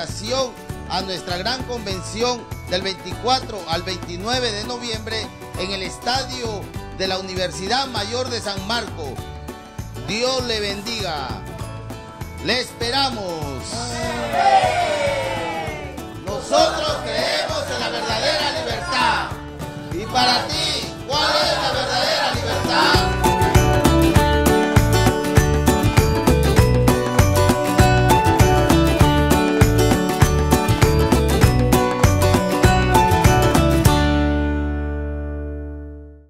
invitación a nuestra gran convención del 24 al 29 de noviembre en el estadio de la Universidad Mayor de San Marcos. Dios le bendiga. ¡Le esperamos!